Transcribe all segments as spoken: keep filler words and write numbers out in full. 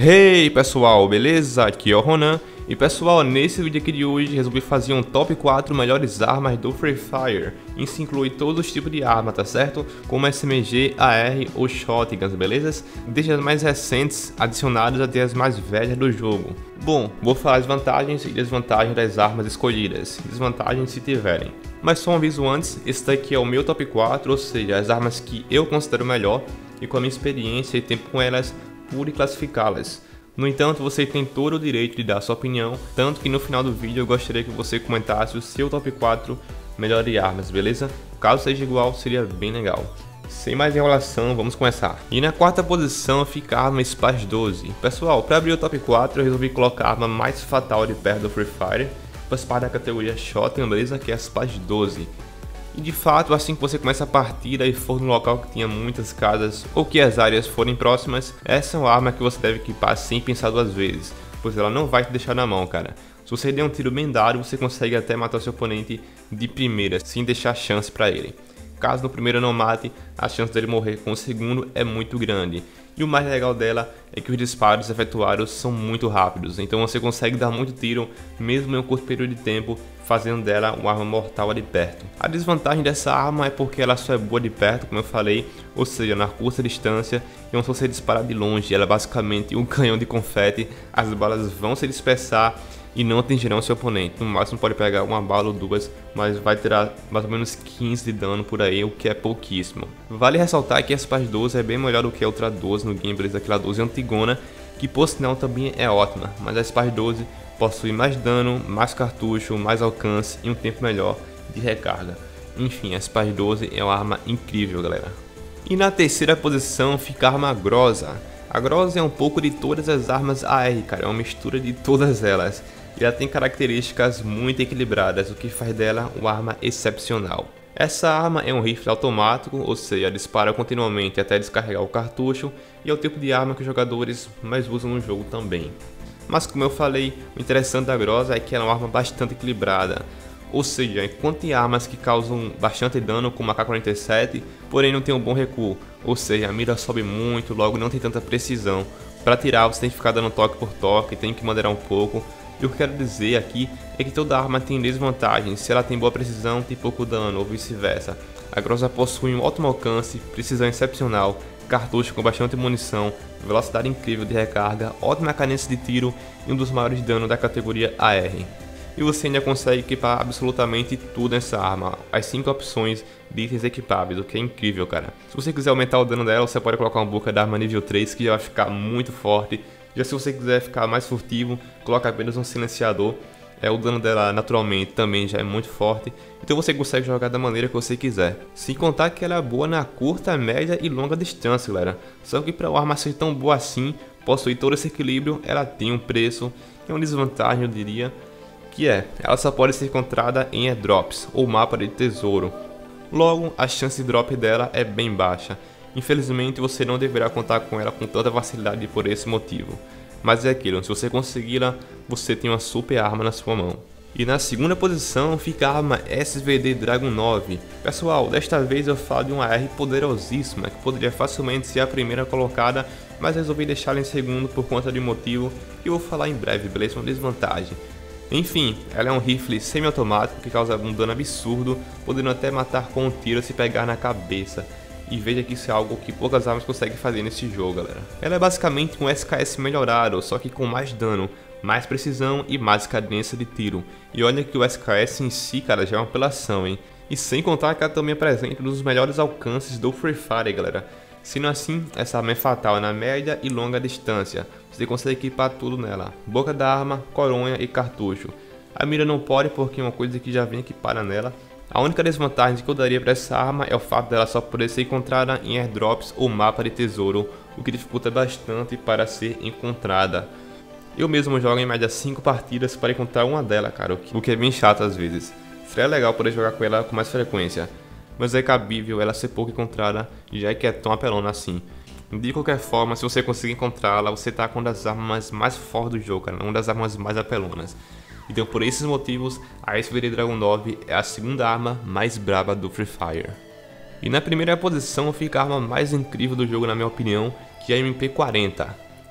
Hey pessoal, beleza? Aqui é o Ronan. E pessoal, nesse vídeo aqui de hoje resolvi fazer um top quatro melhores armas do Free Fire. Isso inclui todos os tipos de arma, tá certo? Como S M G, A R ou Shotguns, beleza? Desde as mais recentes adicionadas até as mais velhas do jogo. Bom, vou falar as vantagens e desvantagens das armas escolhidas, desvantagens se tiverem. Mas só um aviso antes, esse daqui é o meu top quatro, ou seja, as armas que eu considero melhor e com a minha experiência e tempo com elas, pude classificá-las. No entanto, você tem todo o direito de dar sua opinião, tanto que no final do vídeo eu gostaria que você comentasse o seu top quatro melhores armas, beleza? Caso seja igual, seria bem legal. Sem mais enrolação, vamos começar. E na quarta posição fica a arma Splash doze. Pessoal, para abrir o top quatro eu resolvi colocar a arma mais fatal de perto do Free Fire, faz parte da categoria Shotgun, beleza? Que é a Splash doze. E de fato, assim que você começa a partida e for no local que tenha muitas casas ou que as áreas forem próximas, essa é uma arma que você deve equipar sem pensar duas vezes, pois ela não vai te deixar na mão, cara. Se você der um tiro bem dado, você consegue até matar seu oponente de primeira, sem deixar chance para ele. Caso no primeiro não mate, a chance dele morrer com o segundo é muito grande. E o mais legal dela é que os disparos efetuados são muito rápidos, então você consegue dar muito tiro mesmo em um curto período de tempo, fazendo dela uma arma mortal de perto. A desvantagem dessa arma é porque ela só é boa de perto, como eu falei, ou seja, na curta distância, e se você disparar de longe, ela é basicamente um canhão de confete, as balas vão se dispersar e não atingirão seu oponente. No máximo pode pegar uma bala ou duas, mas vai tirar mais ou menos quinze de dano por aí, o que é pouquíssimo. Vale ressaltar que a Splash doze é bem melhor do que a Ultra doze no gameplay daquela doze antigona, que por sinal também é ótima, mas a Splash doze possui mais dano, mais cartucho, mais alcance e um tempo melhor de recarga. Enfim, a Splash doze é uma arma incrível, galera. E na terceira posição fica a arma Groza. A Groza é um pouco de todas as armas A R, cara, é uma mistura de todas elas. E ela tem características muito equilibradas, o que faz dela uma arma excepcional. Essa arma é um rifle automático, ou seja, dispara continuamente até descarregar o cartucho, e é o tipo de arma que os jogadores mais usam no jogo também. Mas como eu falei, o interessante da Groza é que ela é uma arma bastante equilibrada. Ou seja, enquanto tem armas que causam bastante dano como a K quarenta e sete, porém não tem um bom recuo, ou seja, a mira sobe muito, logo não tem tanta precisão. Para atirar você tem que ficar dando toque por toque, tem que moderar um pouco. E o que eu quero dizer aqui é que toda arma tem desvantagens, se ela tem boa precisão tem pouco dano ou vice-versa. A Groza possui um ótimo alcance, precisão excepcional, cartucho com bastante munição, velocidade incrível de recarga, ótima cadência de tiro e um dos maiores danos da categoria A R. E você ainda consegue equipar absolutamente tudo nessa arma, as cinco opções de itens equipáveis, o que é incrível, cara. Se você quiser aumentar o dano dela, você pode colocar uma boca da arma nível três, que já vai ficar muito forte. Já se você quiser ficar mais furtivo, coloca apenas um silenciador. É, o dano dela naturalmente também já é muito forte, então você consegue jogar da maneira que você quiser. Sem contar que ela é boa na curta, média e longa distância, galera. Só que para uma arma ser tão boa assim, possuir todo esse equilíbrio, ela tem um preço, que é uma desvantagem eu diria, que é, ela só pode ser encontrada em airdrops ou mapa de tesouro. Logo, a chance de drop dela é bem baixa. Infelizmente você não deverá contar com ela com tanta facilidade por esse motivo. Mas é aquilo, se você consegui-la, você tem uma super arma na sua mão. E na segunda posição fica a arma S V D Dragon nove. Pessoal, desta vez eu falo de uma A R poderosíssima, que poderia facilmente ser a primeira colocada, mas resolvi deixá-la em segundo por conta de um motivo que eu vou falar em breve, beleza? Uma desvantagem. Enfim, ela é um rifle semi-automático que causa um dano absurdo, podendo até matar com um tiro se pegar na cabeça. E veja que isso é algo que poucas armas conseguem fazer nesse jogo, galera. Ela é basicamente um S K S melhorado, só que com mais dano, mais precisão e mais cadência de tiro. E olha que o S K S em si, cara, já é uma apelação, hein. E sem contar que ela também apresenta um dos melhores alcances do Free Fire, galera. Sendo assim, essa arma é fatal na média e longa distância. Você consegue equipar tudo nela, boca da arma, coronha e cartucho. A mira não pode porque é uma coisa que já vem equipada nela. A única desvantagem que eu daria para essa arma é o fato dela só poder ser encontrada em airdrops ou mapa de tesouro, o que dificulta bastante para ser encontrada. Eu mesmo jogo em média cinco partidas para encontrar uma dela, cara, o que é bem chato às vezes. Seria legal poder jogar com ela com mais frequência, mas é cabível ela ser pouco encontrada, já que é tão apelona assim. De qualquer forma, se você conseguir encontrá-la, você tá com uma das armas mais fortes do jogo, cara, uma das armas mais apelonas. Então por esses motivos, a S V D Dragon nove é a segunda arma mais braba do Free Fire. E na primeira posição fica a arma mais incrível do jogo na minha opinião, que é a M P quarenta.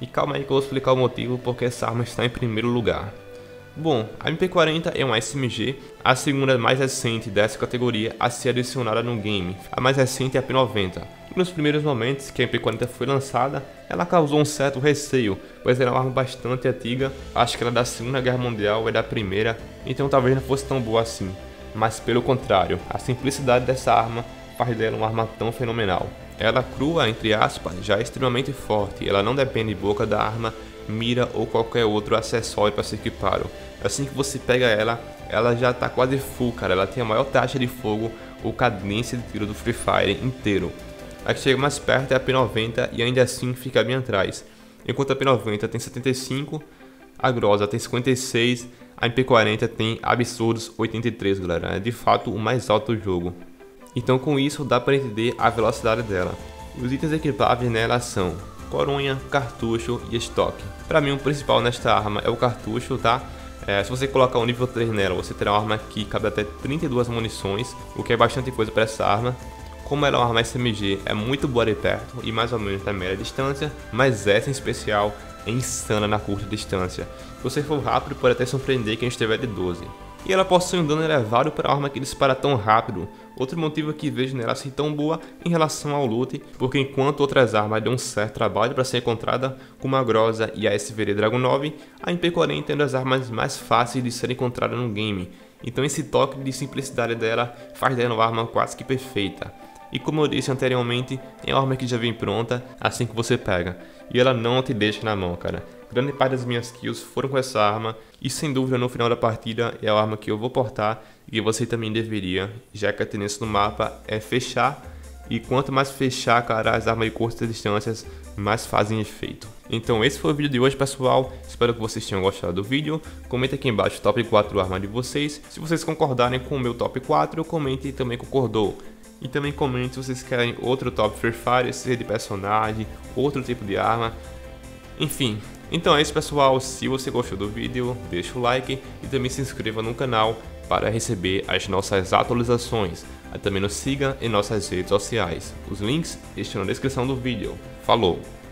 E calma aí que eu vou explicar o motivo porque essa arma está em primeiro lugar. Bom, a M P quarenta é uma S M G, a segunda mais recente dessa categoria a ser adicionada no game. A mais recente é a P noventa. E nos primeiros momentos que a M P quarenta foi lançada, ela causou um certo receio, pois era uma arma bastante antiga, acho que ela é da Segunda Guerra Mundial e da Primeira, então talvez não fosse tão boa assim. Mas pelo contrário, a simplicidade dessa arma faz dela uma arma tão fenomenal. Ela crua, entre aspas, já é extremamente forte, ela não depende de boca da arma, mira ou qualquer outro acessório para se equipar. Assim que você pega ela, ela já tá quase full, cara, ela tem a maior taxa de fogo ou cadência de tiro do Free Fire inteiro. A que chega mais perto é a P noventa e ainda assim fica bem atrás. Enquanto a P noventa tem setenta e cinco, a Groza tem cinquenta e seis, a M P quarenta tem absurdos oitenta e três, galera, é de fato o mais alto do jogo. Então com isso dá para entender a velocidade dela. Os itens equipáveis nela são coronha, cartucho e estoque. Para mim o principal nesta arma é o cartucho, tá? É, se você colocar um nível três nela, você terá uma arma que cabe até trinta e duas munições, o que é bastante coisa para essa arma. Como ela é uma arma S M G, é muito boa de perto e mais ou menos na média distância, mas essa em especial é insana na curta distância. Se você for rápido, pode até surpreender quem estiver de doze. E ela possui um dano elevado para uma arma que dispara tão rápido. Outro motivo que vejo nela ser tão boa em relação ao loot, porque enquanto outras armas dão um certo trabalho para ser encontrada, como a Groza e a S V D Dragon nove, a M P quarenta é uma das armas mais fáceis de ser encontrada no game. Então esse toque de simplicidade dela faz dela uma arma quase que perfeita. E como eu disse anteriormente, é uma arma que já vem pronta assim que você pega. E ela não te deixa na mão, cara. Grande parte das minhas kills foram com essa arma. E sem dúvida no final da partida é a arma que eu vou portar. E você também deveria, já que a tendência no mapa é fechar. E quanto mais fechar, cara, as armas de curtas distâncias mais fazem efeito. Então esse foi o vídeo de hoje, pessoal. Espero que vocês tenham gostado do vídeo. Comenta aqui embaixo o top quatro armas de vocês. Se vocês concordarem com o meu top quatro, comente e também concordou. E também comente se vocês querem outro top Free Fire, seja de personagem, outro tipo de arma. Enfim, então é isso, pessoal. Se você gostou do vídeo, deixa o like e também se inscreva no canal para receber as nossas atualizações. E também nos siga em nossas redes sociais. Os links estão na descrição do vídeo. Falou!